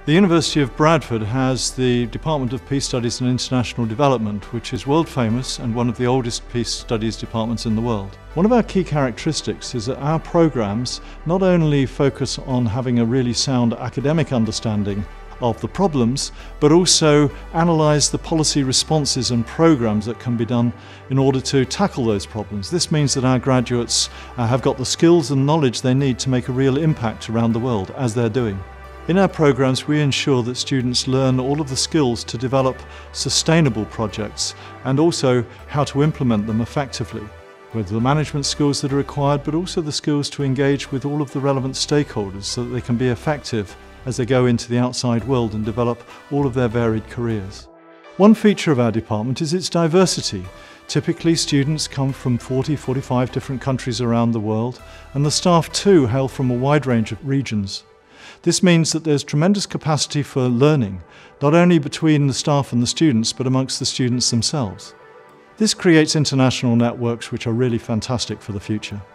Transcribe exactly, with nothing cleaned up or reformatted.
The University of Bradford has the Department of Peace Studies and International Development, which is world famous and one of the oldest peace studies departments in the world. One of our key characteristics is that our programs not only focus on having a really sound academic understanding of the problems, but also analyse the policy responses and programs that can be done in order to tackle those problems. This means that our graduates uh, have got the skills and knowledge they need to make a real impact around the world, as they're doing. In our programs, we ensure that students learn all of the skills to develop sustainable projects and also how to implement them effectively, with the management skills that are required, but also the skills to engage with all of the relevant stakeholders so that they can be effective as they go into the outside world and develop all of their varied careers. One feature of our department is its diversity. Typically, students come from forty, forty-five different countries around the world, and the staff too hail from a wide range of regions. This means that there's tremendous capacity for learning, not only between the staff and the students, but amongst the students themselves. This creates international networks which are really fantastic for the future.